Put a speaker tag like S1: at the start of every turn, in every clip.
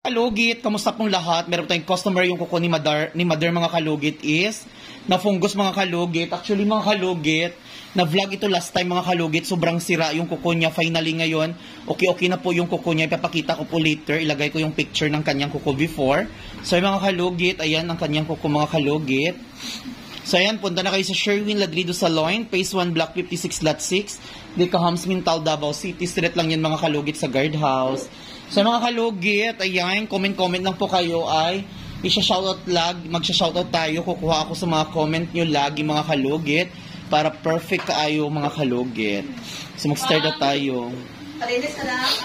S1: Kalugit, kamusta pong lahat? Meron tayong customer yung kuko ni Mother mga kalugit is na fungus mga kalugit. Actually mga kalugit, na vlog ito last time mga kalugit, sobrang sira yung kuko niya. Finally ngayon, okay na po yung kuko niya. Ipapakita ko po later, ilagay ko yung picture ng kanyang kuko before. So mga kalugit, ayan ang kanyang kuko mga kalugit. So ayan, punta na kayo sa Sherwin Ladrido Salon, Phase 1, Block 56, Lot 6. Dito Hams Mintal, Davao City. Street lang yan mga kalugit sa guardhouse. So mga kalugit, ayan, comment lang po kayo ay magsha-shoutout tayo. Kukuha ako sa mga comment nyo lagi mga kalugit para perfect kaayo mga kalugit. So mag-start na tayo.
S2: Palinis na lang.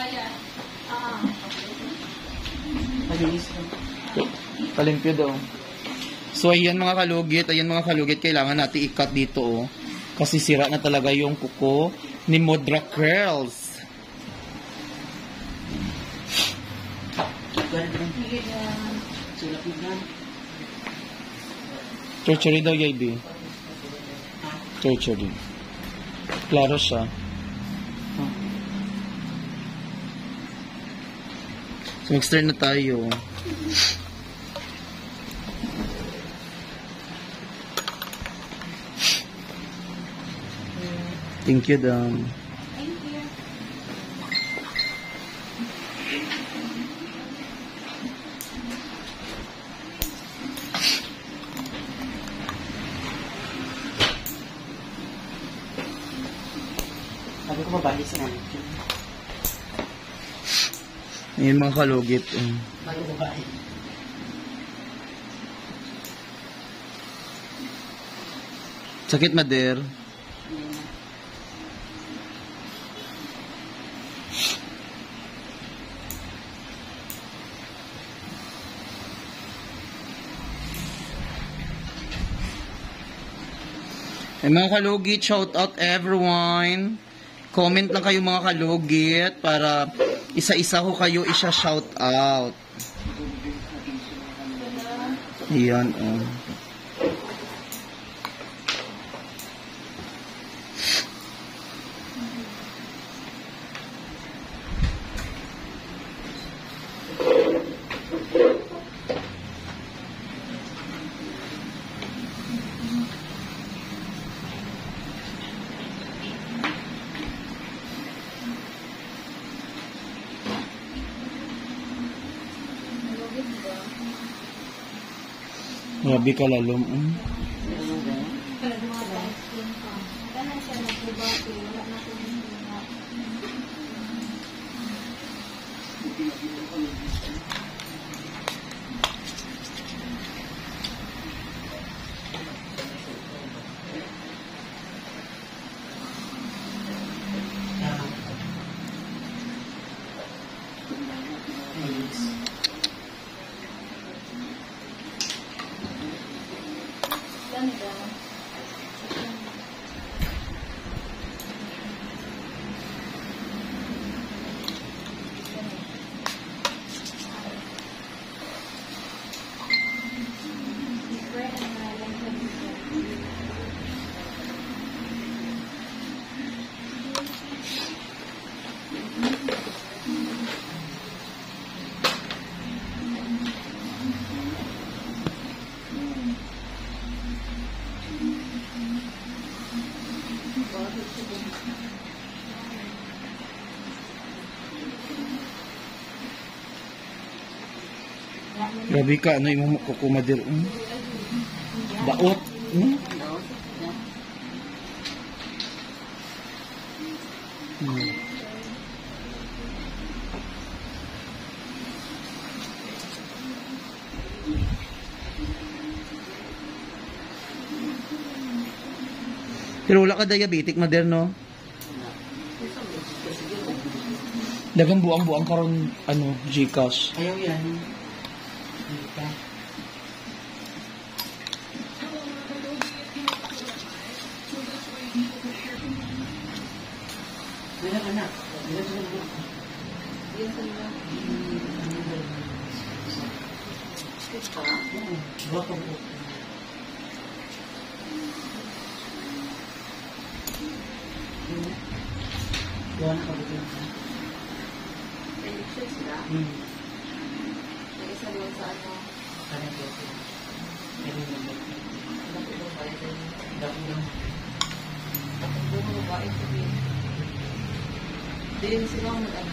S1: Palinis na. Palimpyo daw. So ayan mga kalugit, kailangan natin i-cut dito kasi sira na talaga yung kuko ni Modra Curls. Tertiary daw yay di. Tertiary. Klaro siya. So mag-start na tayo. Thank you, Dam.
S2: Sabi ko mabali sa namin.
S1: Ayan mga kalugit.
S2: Bago babae.
S1: Sakit, Mader. Mga kalugit, shout out everyone. Comment lang kayo mga kalugit para isa-isa ko kayo shout out. Ayan, Grabe ka lalom. Grabe ka, ano yung kukumadir? Daot. Pero wala ka diabetic, Mader, no? Dagang buang-buang karon Gcash.
S2: Ayaw yan. Anak. babae ko din. Din sila ang mag-ano.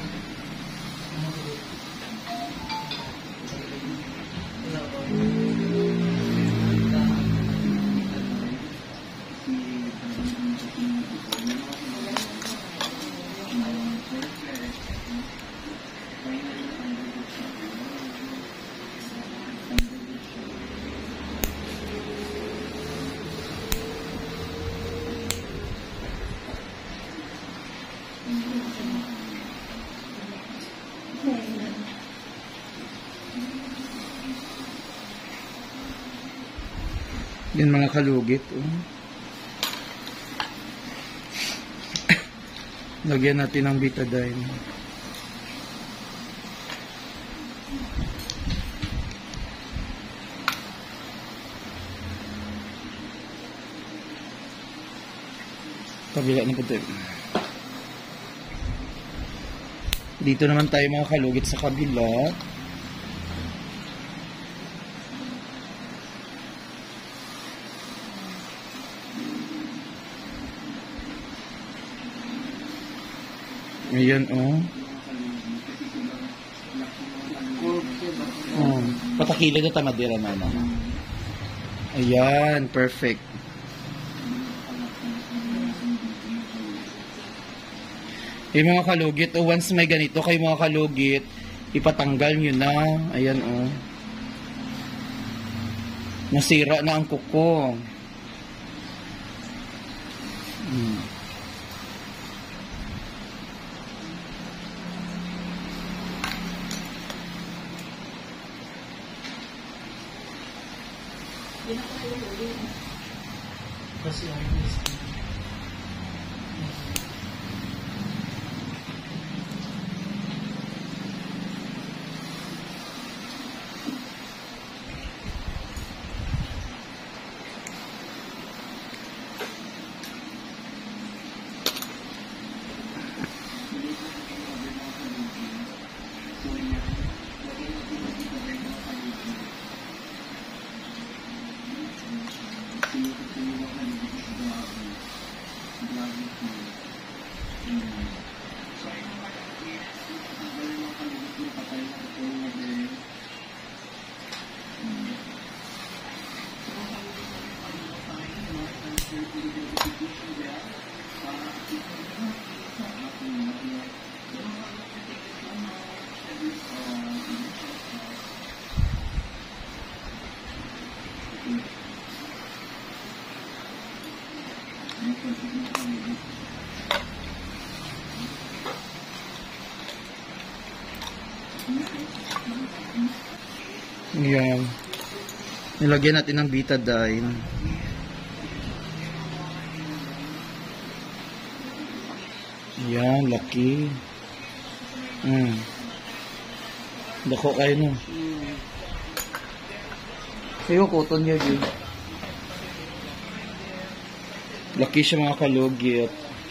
S1: Yan mga kalugit. Lagyan natin ng betadine. Kabila na po tayo. Dito naman tayo mga kalugit sa kabila. Ayan, oh. Oh, patakilid na tamadira na naman. Ayan, perfect. Yung mga kalugit, oh, once may ganito kayo mga kalugit, ipatanggal nyo na. Ayan, oh. Nasira na ang kuko. Kasi Ayan. Nilagyan natin ng betadine. Ayan, laki. Dako kayo no. Kayo, cotton nyo yun. Laki siya mga kalugit.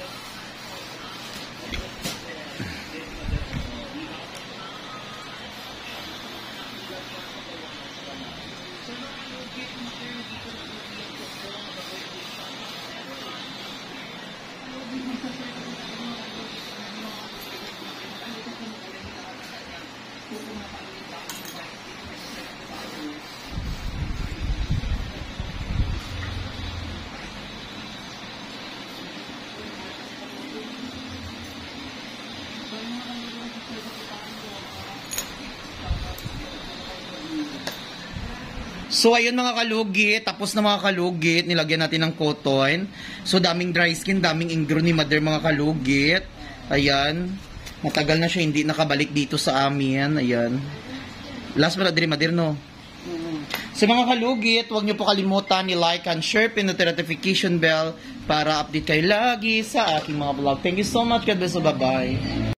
S1: So, ayun mga kalugit. Tapos na mga kalugit, nilagyan natin ng cotton. So, daming dry skin, daming ingrown ni Mother mga kalugit. Ayan. Matagal na siya hindi nakabalik dito sa amin. Ayan. Last but not least, Mother, no? So, mga kalugit, huwag niyo po kalimutan ni-like and share, pindutin the notification bell para update kayo lagi sa aking mga vlog. Thank you so much. God bless. Bye-bye.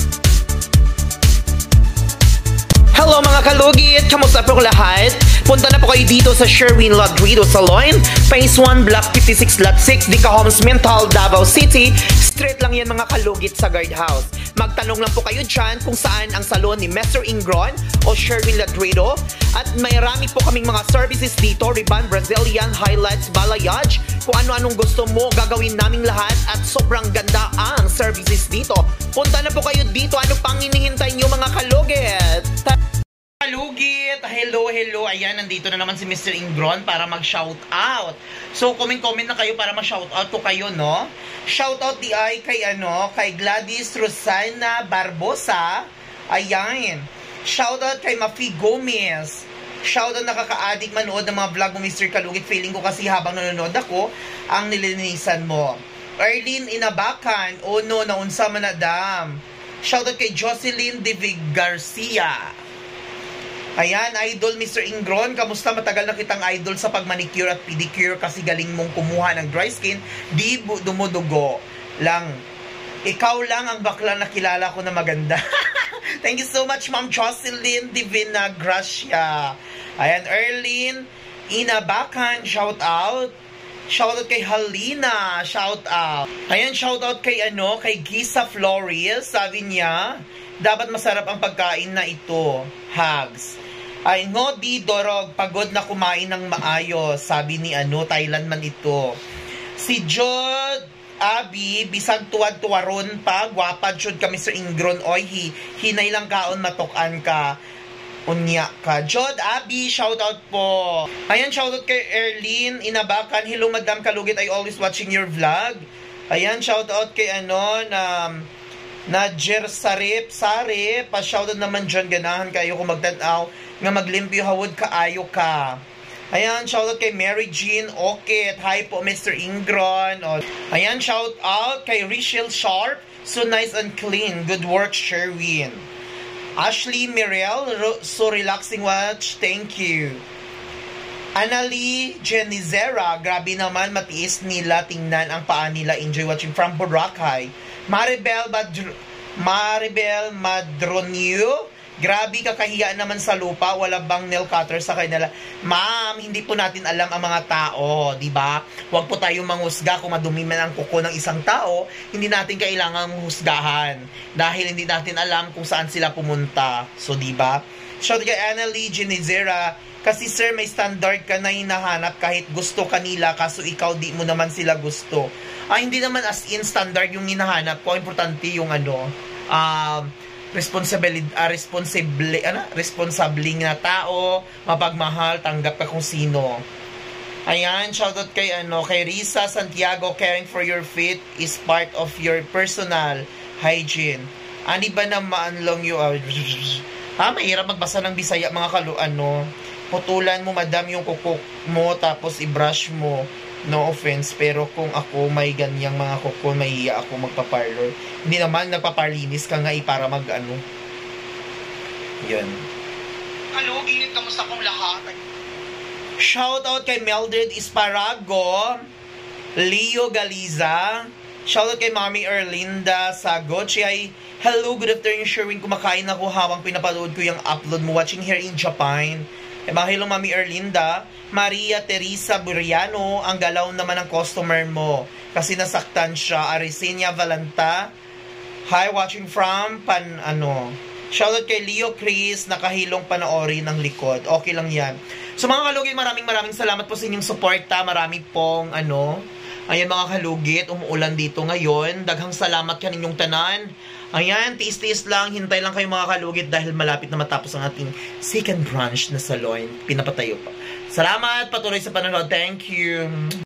S1: Hello mga kalugit! Kamusta po lahat? Punta na po kayo dito sa Sherwin Ladrido Salon, Phase 1, Block 56, Lot 6, Dica Homes, Mental, Davao City. Straight lang yan mga kalugit sa guardhouse. Magtanong lang po kayo dyan kung saan ang salon ni Mr. Ingron o Sherwin Ladrido. At marami po kaming mga services dito, Riban, Brazilian, highlights, balayage. Kung ano-anong gusto mo, gagawin naming lahat at sobrang ganda ang services dito. Punta na po kayo dito. Ano pang hinihintay nyo mga kalugit? Kalugit! Hello, hello! Ayan, nandito na naman si Mr. Ingron para mag-shoutout. So, comment-comment na kayo para ma-shoutout ko kayo, no? Shoutout di ay kay, kay Gladys Rosana Barbosa. Ayan. Shoutout kay Mafi Gomez. Shoutout nakaka-addict manood ng mga vlog mo, Mr. Kalugit. Feeling ko kasi habang nanonood ako, ang nilinisan mo. Arlene Inabakan. Oh no, naunsa manadam. Shoutout kay Jocelyn Divig Garcia. Ayan, idol Mr. Ingron, kamusta? Matagal na kitang idol sa pagmanicure at pedicure kasi galing mong kumuha ng dry skin, di dumudugo lang. Ikaw lang ang bakla na kilala ko na maganda. Thank you so much, Ma'am Jocelyn Divina Gracia. Ayan, Erlene Inabakan, shout out. Shout out kay Halina, shout out. Ayan, shout out kay kay Gisa Flores, sabi niya, dapat masarap ang pagkain na ito. Hugs. Ay, no, di dorog, pagod na kumain ng maayos, sabi ni Thailand man ito. Si Jod Abi, bisag tuwad-tuwaron pa, gwapad syud ka Mr. Ingron, oy, hinay lang kaon matokan ka. Unya ka. Jod Abi, shoutout po. Ayan, shoutout kay Erlene Inabakan. Hello, Madam Kalugit, I always watching your vlog. Ayan, shoutout kay Najer Sarip, pa-shoutout naman dyan, ganahan kayo kung magtanaw, nga maglimpyo hawod kaayo ka. Ayan, shoutout kay Mary Jean Okit, hi po Mr. Ingron. Ayan, shoutout kay Rachel Sharp, so nice and clean, good work Sherwin. Ashley Mirel, so relaxing watch, thank you. Annalie Genizera, grabe naman, matiis nila, tingnan ang paa nila, enjoy watching from Boracay. Maribel Madronio, grabe kakahiya naman sa lupa, wala bang nail cutter sa kanila? Ma'am, hindi po natin alam ang mga tao, di ba? Huwag po tayong manghusga kung madumi man ang kuko ng isang tao, hindi natin kailangang husgahan dahil hindi natin alam kung saan sila pumunta. So, di ba? Shout out kay Annalie Genizera, kasi sir, may standard ka na hinahanap kahit gusto kanila, kaso ikaw di mo naman sila gusto. Hindi naman as in standard yung hinahanap ko. Importante yung responsibling na tao, mapagmahal, tanggap ka kung sino. Ayan, shoutout kay kay Risa Santiago, caring for your feet is part of your personal hygiene. Ani ba naman long you mahirap magbasa ng Bisaya mga putulan mo madam yung kuko mo tapos i-brush mo, no offense, pero kung ako may ganyang mga kuko, mahiya ako magpa-parlor. Hindi naman nagpaparlinis ka nga para yun. Ginit, kamusta kong lahat? Shoutout kay Mildred Isparago, Leo Galiza, shoutout kay Mami Erlinda Sagochi. Hello, good afternoon Sherwin, kumakain ako habang pinapanood ko yung upload mo, watching here in Japan. Hello, Mami Erlinda. Maria Teresa Buriano, ang galaw naman ng customer mo kasi nasaktan siya. Arisenia Valanta, hi, watching from shoutout kay Leo Chris, nakahilong panoorin ng likod. Okay lang yan. So mga kalugit, maraming salamat po sa inyong suporta. Marami pong ayan mga kalugit, umuulan dito ngayon. Daghang salamat kaninyong tanan. Ayan, tiis-tiis lang, hintay lang kayo mga kalugit dahil malapit na matapos ang ating second branch na salon. Pinapatayo pa. Salamat, patuloy sa panonood. Thank you.